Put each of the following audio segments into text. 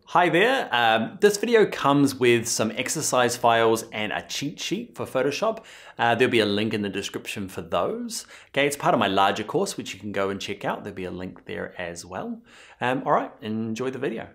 Hi there, this video comes with some exercise files and a cheat sheet for Photoshop. There'll be a link in the description for those. Okay, it's part of my larger course, which you can go and check out. There'll be a link there as well. All right, enjoy the video.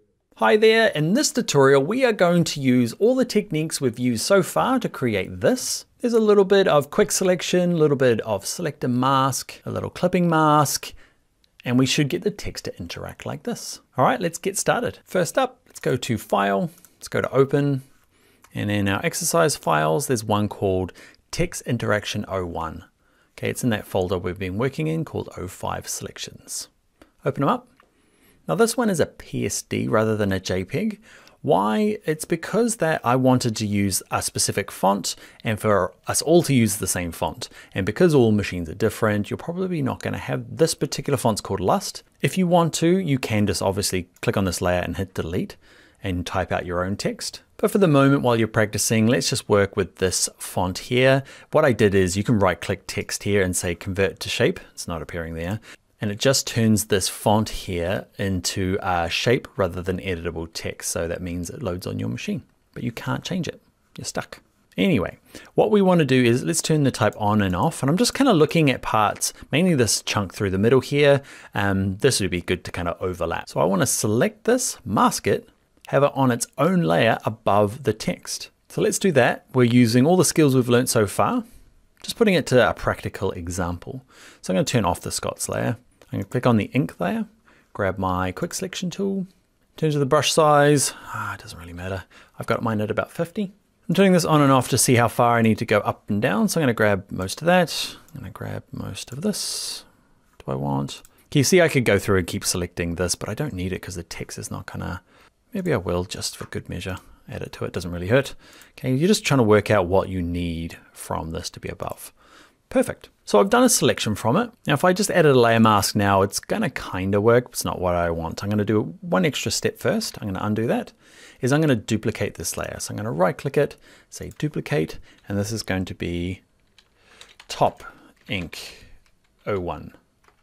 Hi there, in this tutorial we are going to use all the techniques we've used so far to create this. There's a little bit of quick selection, a little bit of select and mask, a little clipping mask, and we should get the text to interact like this. All right, let's get started. First up, let's go to File, let's go to Open, and in our exercise files, there's one called Text Interaction 01. Okay, it's in that folder we've been working in called 05 Selections. Open them up. Now this one is a PSD rather than a JPEG. Why? It's because that I wanted to use a specific font and for us all to use the same font. And because all machines are different, you're probably not going to have this particular font's called Lust. If you want to, you can just obviously click on this layer and hit delete and type out your own text. But for the moment, while you're practicing, let's just work with this font here. What I did is you can right click text here and say convert to shape. It's not appearing there. And it just turns this font here into a shape rather than editable text. So that means it loads on your machine, but you can't change it. You're stuck. Anyway, what we want to do is let's turn the type on and off. And I'm just kind of looking at parts, mainly this chunk through the middle here. This would be good to kind of overlap. So I want to select this, mask it, have it on its own layer above the text. So let's do that. We're using all the skills we've learned so far, just putting it to a practical example. So I'm going to turn off the Scots layer. I'm going to click on the ink layer, grab my quick selection tool, in terms of the brush size, it doesn't really matter. I've got mine at about 50. I'm turning this on and off to see how far I need to go up and down. So I'm going to grab most of that. I'm going to grab most of this. What do I want? Can you see I could go through and keep selecting this, but I don't need it because the text is not going to, maybe I will just for good measure. Add it to it, doesn't really hurt. Okay, you're just trying to work out what you need from this to be above. Perfect. So I've done a selection from it. Now, if I just added a layer mask now, it's going to kind of work. It's not what I want. I'm going to do one extra step first. I'm going to undo that. I'm going to duplicate this layer. So I'm going to right click it, say duplicate, and this is going to be top ink 01.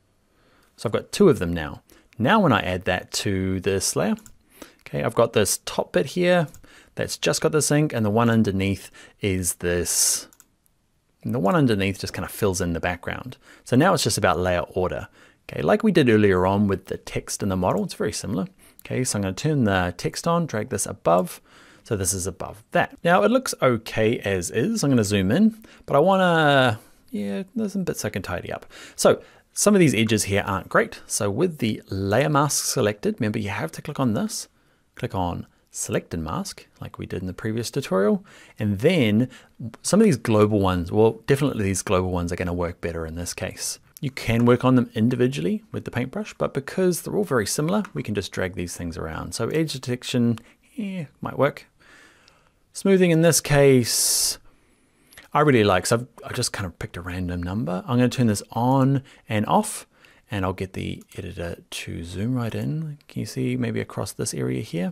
So I've got two of them now. Now when I add that to this layer, okay, I've got this top bit here that's just got this ink, and the one underneath is this. And the one underneath just kind of fills in the background. So now it's just about layer order. Okay, like we did earlier on with the text in the model, it's very similar. Okay, so I'm going to turn the text on, drag this above. So this is above that. Now it looks okay as is. I'm going to zoom in, but I want to, yeah, there's some bits I can tidy up. So some of these edges here aren't great. So with the layer mask selected, remember you have to click on this, click on select and mask like we did in the previous tutorial. And then some of these global ones, well, definitely these global ones are going to work better in this case. You can work on them individually with the paintbrush, but because they're all very similar, we can just drag these things around. So edge detection, yeah, might work. Smoothing in this case, I really like, so I've just kind of picked a random number. I'm going to turn this on and off, and I'll get the editor to zoom right in. Can you see maybe across this area here?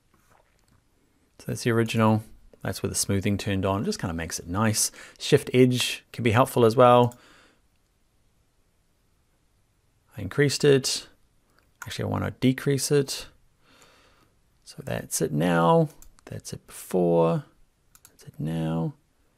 So that's the original. That's where the smoothing turned on. It just kind of makes it nice. Shift edge can be helpful as well. I increased it. Actually, I want to decrease it. So that's it now. That's it before. That's it now.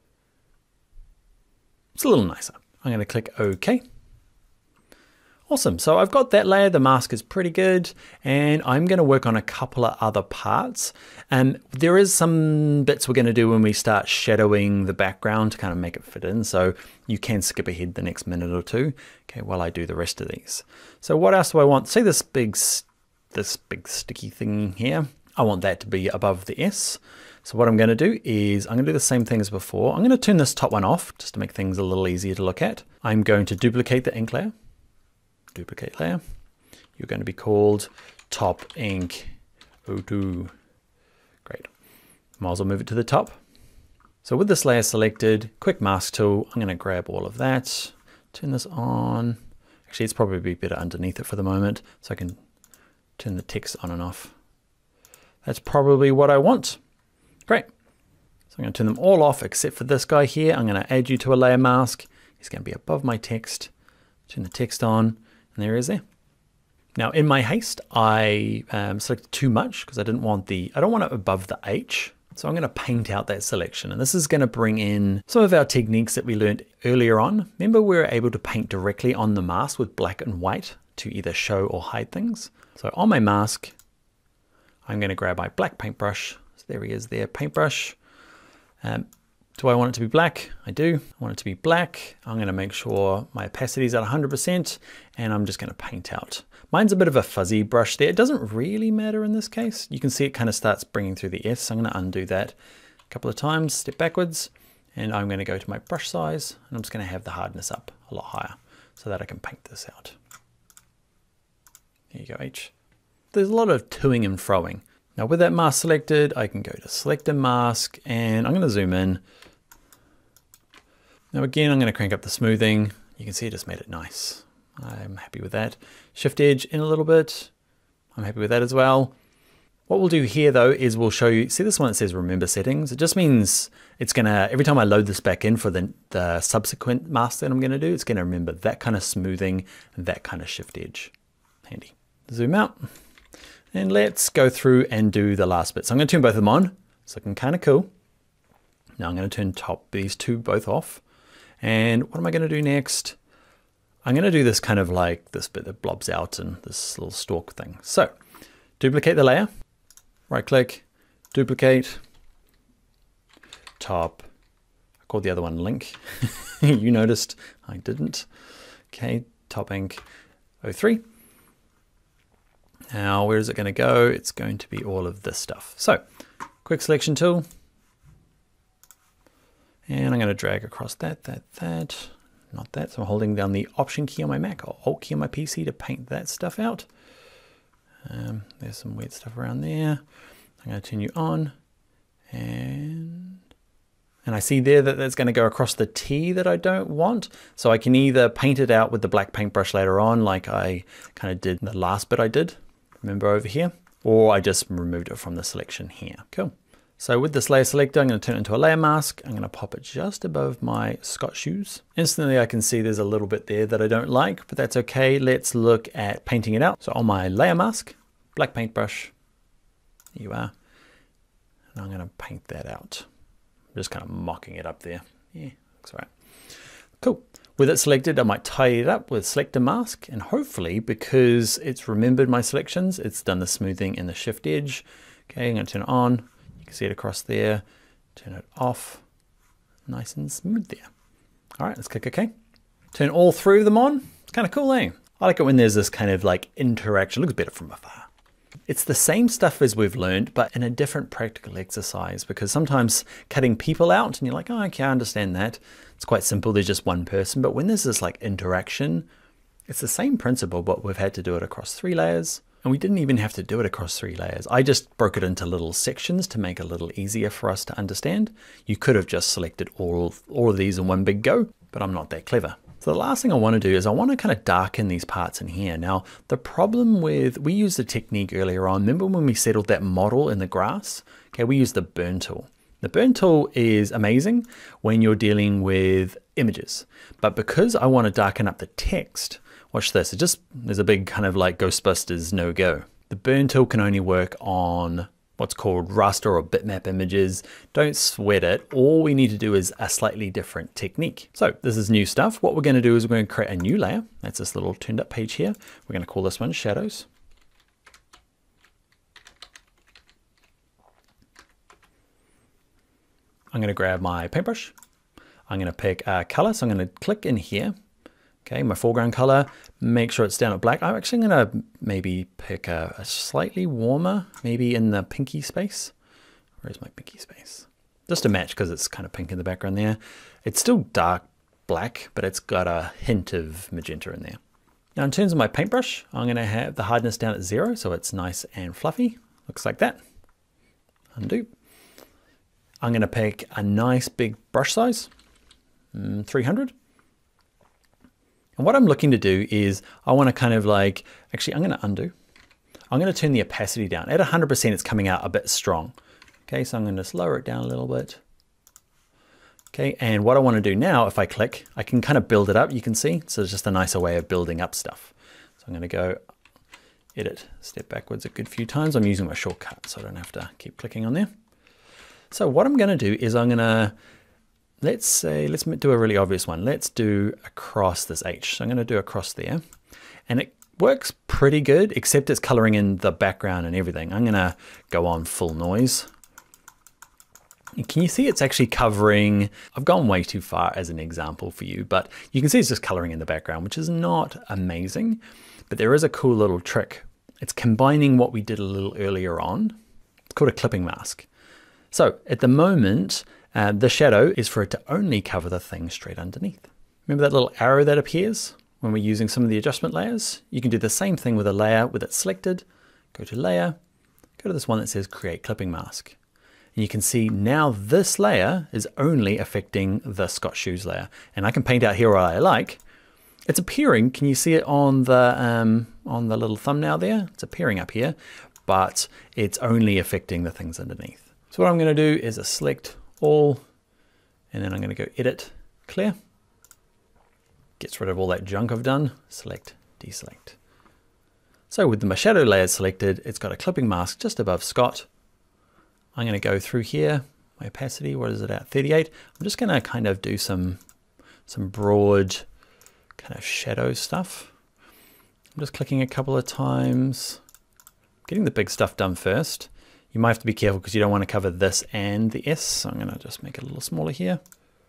It's a little nicer. I'm going to click OK. Awesome, so I've got that layer, the mask is pretty good, and I'm gonna work on a couple of other parts. And there is some bits we're gonna do when we start shadowing the background to kind of make it fit in, so you can skip ahead the next minute or two, okay, while I do the rest of these. So what else do I want? Say this big sticky thing here, I want that to be above the S. So what I'm gonna do is, I'm gonna do the same thing as before. I'm gonna turn this top one off, just to make things a little easier to look at. I'm going to duplicate the ink layer. Duplicate layer. You're going to be called top ink 02. Great. Might as well move it to the top. So with this layer selected, quick mask tool, I'm going to grab all of that, turn this on. Actually, it's probably better underneath it for the moment, so I can turn the text on and off. That's probably what I want. Great. So I'm going to turn them all off except for this guy here. I'm going to add you to a layer mask. He's going to be above my text. Turn the text on. And there he is there. Now in my haste, I selected too much because I don't want it above the H. So I'm going to paint out that selection, and this is going to bring in some of our techniques that we learned earlier on. Remember, we were able to paint directly on the mask with black and white to either show or hide things. So on my mask, I'm going to grab my black paintbrush. So there he is there, paintbrush. Do I want it to be black? I do. I want it to be black. I'm going to make sure my opacity is at 100%, and I'm just going to paint out. Mine's a bit of a fuzzy brush there. It doesn't really matter in this case. You can see it kind of starts bringing through the S. So I'm going to undo that a couple of times, step backwards, and I'm going to go to my brush size, and I'm just going to have the hardness up a lot higher so that I can paint this out. There you go, H. There's a lot of toing and froing. Now with that mask selected, I can go to select a mask, and I'm going to zoom in. Now again, I'm going to crank up the smoothing. You can see it just made it nice. I'm happy with that. Shift edge in a little bit. I'm happy with that as well. What we'll do here though is we'll show you, see this one that says remember settings? It just means it's gonna, every time I load this back in for the subsequent mask that I'm gonna do, it's gonna remember that kind of smoothing and that kind of shift edge. Handy. Zoom out. And let's go through and do the last bit. So I'm gonna turn both of them on. It's looking kind of cool. Now I'm gonna turn these two both off. And what am I gonna do next? I'm going to do this kind of like this bit that blobs out and this little stalk thing. So duplicate the layer, right click, duplicate, top. I called the other one link. You noticed I didn't. Okay, top ink 03. Now where is it going to go? It's going to be all of this stuff. So quick selection tool. And I'm going to drag across that. Not that, so I'm holding down the Option key on my Mac or Alt key on my PC to paint that stuff out. There's some weird stuff around there. I'm going to turn you on, and I see there that that's going to go across the T that I don't want. So I can either paint it out with the black paintbrush later on, like I kind of did in the last bit I did, remember over here, or I just removed it from the selection here. Cool. So with this layer selector, I'm going to turn it into a layer mask. I'm going to pop it just above my Scott shoes. Instantly, I can see there's a little bit there that I don't like, but that's okay. Let's look at painting it out. So on my layer mask, black paintbrush, here you are. And I'm going to paint that out. I'm just kind of mocking it up there. Yeah, looks all right. Cool. With it selected, I might tie it up with select a mask, and hopefully, because it's remembered my selections, it's done the smoothing and the shift edge. Okay, I'm going to turn it on. See it across there, turn it off, nice and smooth there. All right, let's click OK. Turn all three of them on. It's kind of cool, eh? I like it when there's this kind of like interaction. It looks better from afar. It's the same stuff as we've learned, but in a different practical exercise, because sometimes cutting people out and you're like, oh, okay, I understand that. It's quite simple. There's just one person. But when there's this like interaction, it's the same principle, but we've had to do it across 3 layers. And we didn't even have to do it across 3 layers. I just broke it into little sections to make it a little easier for us to understand. You could have just selected all of these in one big go, but I'm not that clever. So the last thing I want to do is I want to kind of darken these parts in here. Now, the problem with, we used the technique earlier on. Remember when we settled that model in the grass? Okay, we used the burn tool. The burn tool is amazing when you're dealing with images, but because I want to darken up the text, watch this, there's a big kind of like Ghostbusters no-go. The burn tool can only work on what's called raster or bitmap images. Don't sweat it. All we need to do is a slightly different technique. So this is new stuff. What we're going to do is we're going to create a new layer. That's this little turned up page here. We're going to call this one shadows. I'm going to grab my paintbrush. I'm going to pick a color. So I'm going to click in here. Okay, my foreground color, make sure it's down at black. I'm actually going to maybe pick a slightly warmer, maybe in the pinky space. Where's my pinky space? Just to match because it's kind of pink in the background there. It's still dark black, but it's got a hint of magenta in there. Now in terms of my paintbrush, I'm going to have the hardness down at 0, so it's nice and fluffy. Looks like that. Undo. I'm going to pick a nice big brush size, 300. And what I'm looking to do is I want to kind of like, actually I'm going to undo. I'm going to turn the opacity down. At 100% it's coming out a bit strong. Okay, so I'm going to lower it down a little bit. Okay, and what I want to do now, if I click, I can kind of build it up, you can see. So it's just a nicer way of building up stuff. So I'm going to go edit, step backwards a good few times. I'm using my shortcut so I don't have to keep clicking on there. So what I'm going to do is I'm going to, let's do a really obvious one. Let's do across this H. So I'm going to do across there. And it works pretty good, except it's coloring in the background and everything. I'm going to go on full noise. And can you see it's actually covering, I've gone way too far as an example for you, but you can see it's just coloring in the background, which is not amazing. But there is a cool little trick. It's combining what we did a little earlier on. It's called a clipping mask. So at the moment, the shadow is for it to only cover the thing straight underneath. Remember that little arrow that appears when we're using some of the adjustment layers? You can do the same thing with a layer with it selected. Go to layer, go to this one that says create clipping mask. And you can see now this layer is only affecting the Scott Shoes layer. And I can paint out here what I like. It's appearing, can you see it on the little thumbnail there? It's appearing up here, but it's only affecting the things underneath. So what I'm going to do is a select all, and then I'm going to go edit, clear. Gets rid of all that junk I've done, select, deselect. So with my shadow layer selected, it's got a clipping mask just above Scott. I'm going to go through here, my opacity, what is it at, 38. I'm just going to kind of do some broad kind of shadow stuff. I'm just clicking a couple of times, getting the big stuff done first. You might have to be careful because you don't want to cover this and the S. So I'm going to just make it a little smaller here.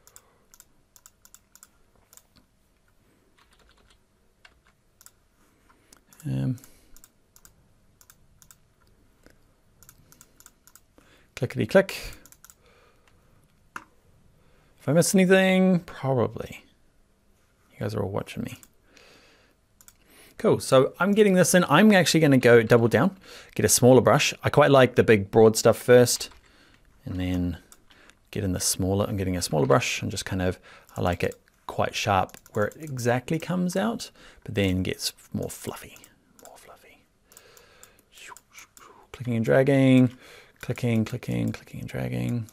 Clickety click. If I miss anything, probably. You guys are all watching me. Cool, so I'm getting this in. I'm actually going to go double down, get a smaller brush. I quite like the big broad stuff first, and then get in the smaller. I'm getting a smaller brush and just kind of, I like it quite sharp where it exactly comes out, but then gets more fluffy, Clicking and dragging, clicking, clicking, clicking and dragging.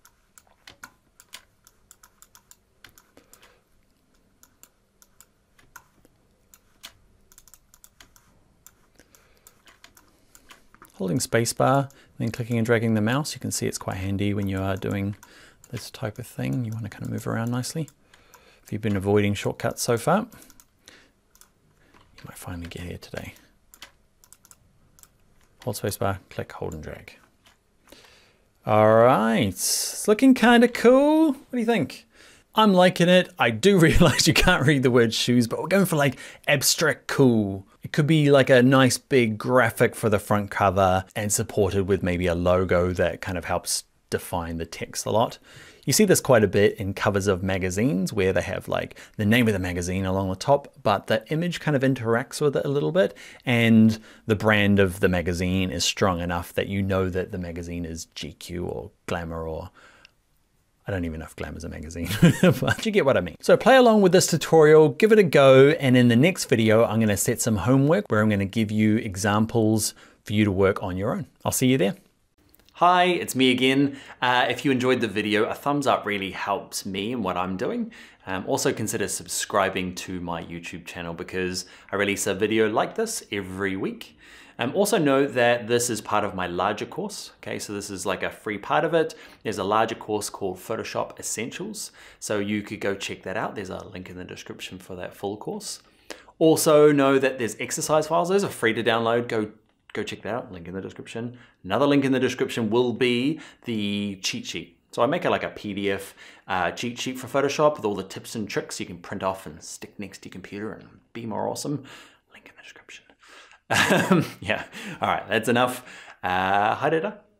Holding spacebar, then clicking and dragging the mouse. You can see it's quite handy when you are doing this type of thing. You want to kind of move around nicely. If you've been avoiding shortcuts so far, you might finally get here today. Hold spacebar, click, hold and drag. All right, it's looking kind of cool. What do you think? I'm liking it. I do realize you can't read the word shoes, but we're going for like abstract cool. It could be like a nice big graphic for the front cover and supported with maybe a logo that kind of helps define the text a lot. You see this quite a bit in covers of magazines where they have like the name of the magazine along the top, but the image kind of interacts with it a little bit, and the brand of the magazine is strong enough that you know that the magazine is GQ or Glamour, or I don't even know if Glamour's a magazine, but you get what I mean. So play along with this tutorial, give it a go, and in the next video, I'm gonna set some homework where I'm gonna give you examples for you to work on your own. I'll see you there. Hi, it's me again. If you enjoyed the video, a thumbs up really helps me in what I'm doing. Also consider subscribing to my YouTube channel because I release a video like this every week. Also know that this is part of my larger course. Okay, so this is like a free part of it. There's a larger course called Photoshop Essentials. So you could go check that out. There's a link in the description for that full course. Also know that there's exercise files. Those are free to download. Go check that out, link in the description. Another link in the description will be the cheat sheet. So I make it like a PDF cheat sheet for Photoshop with all the tips and tricks you can print off and stick next to your computer and be more awesome. Link in the description. Yeah, all right, that's enough. Hi, Data.